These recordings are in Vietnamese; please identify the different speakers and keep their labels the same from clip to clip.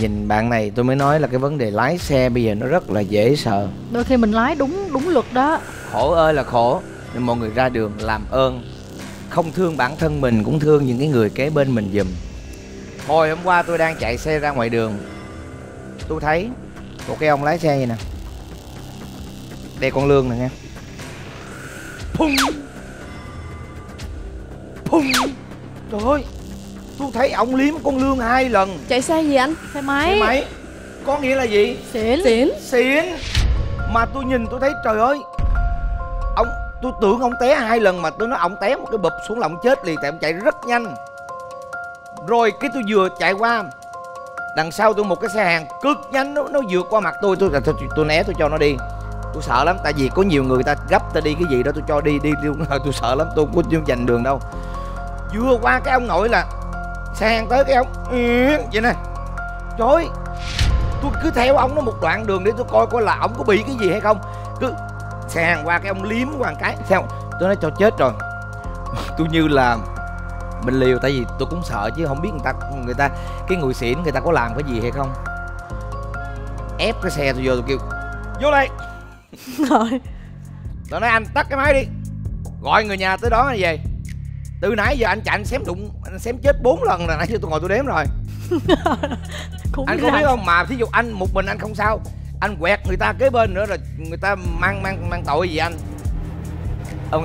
Speaker 1: Nhìn bạn này tôi mới nói là cái vấn đề lái xe bây giờ nó rất là dễ sợ.
Speaker 2: Đôi khi mình lái đúng luật đó.
Speaker 1: Khổ ơi là khổ. Nên mọi người ra đường làm ơn không thương bản thân mình cũng thương những cái người kế bên mình giùm. Hồi hôm qua tôi đang chạy xe ra ngoài đường, tôi thấy một cái ông lái xe vậy nè, đây con Lương nè nghe. Phung phung. Trời ơi, tôi thấy ông liếm con Lương 2 lần.
Speaker 3: Chạy xe gì anh?
Speaker 2: Xe máy.
Speaker 1: Xe máy. Có nghĩa là gì?
Speaker 2: Xỉn.
Speaker 1: Xỉn. Mà tôi nhìn tôi thấy trời ơi, ông, tôi tưởng ông té 2 lần mà tôi nói ông té một cái bụp xuống là ông chết liền, tại ông chạy rất nhanh. Rồi cái tôi vừa chạy qua, đằng sau tôi một cái xe hàng cực nhanh, nó vượt qua mặt tôi né, tôi cho nó đi. Tôi sợ lắm, tại vì có nhiều người ta gấp ta đi cái gì đó, tôi cho đi luôn. Tôi sợ lắm, tôi không có dành đường đâu. Vừa qua cái ông nội là xe hàng tới cái ông vậy nè. Trời ơi, tôi cứ theo ông nó một đoạn đường để tôi coi là ông có bị cái gì hay không. Cứ xe hàng qua cái ông liếm qua một cái, sao tôi nói cho chết rồi. Tôi như là mình liều, tại vì tôi cũng sợ chứ không biết người ta cái người xỉn người ta có làm cái gì hay không. Ép cái xe tôi vô, tôi kêu vô đây.
Speaker 2: Rồi.
Speaker 1: Tôi nói anh tắt cái máy đi, gọi người nhà tới đón anh về. Từ nãy giờ anh chạy anh xém chết 4 lần là nãy giờ tôi ngồi tôi đếm rồi. Anh có biết không, mà thí dụ anh một mình anh không sao, anh quẹt người ta kế bên nữa rồi người ta mang tội gì anh. Ông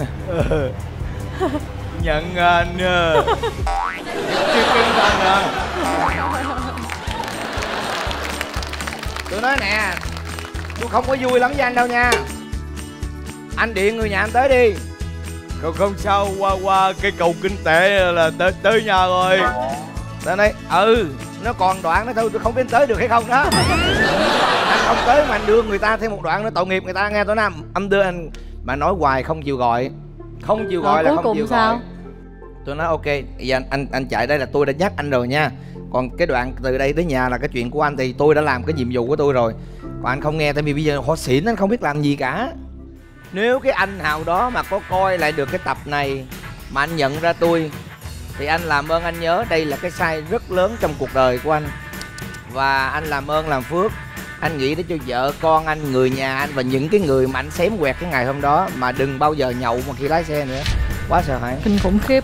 Speaker 1: nhận anh chưa cưng thân à. Tôi nói nè, tôi không có vui lắm với anh đâu nha. Anh điện người nhà anh tới đi. Không sao, qua cái cầu kinh tế là tới nhà rồi. Tao nói nó còn đoạn nữa thôi, tôi không biết tới được hay không đó. Anh không tới mà anh đưa người ta thêm một đoạn nữa, tội nghiệp người ta nghe. Tôi nói anh đưa anh mà nói hoài không chịu gọi. Không chịu gọi là không chịu
Speaker 2: sao?
Speaker 1: gọi. Tôi nói ok, giờ anh chạy đây là tôi đã nhắc anh rồi nha. Còn cái đoạn từ đây tới nhà là cái chuyện của anh, thì tôi đã làm cái nhiệm vụ của tôi rồi. Còn anh không nghe, tại vì bây giờ họ xỉn anh không biết làm gì cả. Nếu cái anh nào đó mà có coi lại được cái tập này mà anh nhận ra tôi, thì anh làm ơn anh nhớ đây là cái sai rất lớn trong cuộc đời của anh. Và anh làm ơn làm phước, anh nghĩ để cho vợ con anh, người nhà anh và những cái người mà anh xém quẹt cái ngày hôm đó, mà đừng bao giờ nhậu mà khi lái xe nữa. Quá sợ hãi.
Speaker 2: Kinh khủng khiếp.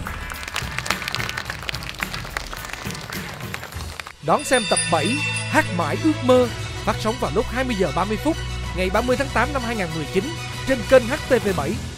Speaker 4: Đón xem tập 7 Hát Mãi Ước Mơ phát sóng vào lúc 20 giờ 30 phút ngày 30 tháng 8 năm 2019 trên kênh HTV7.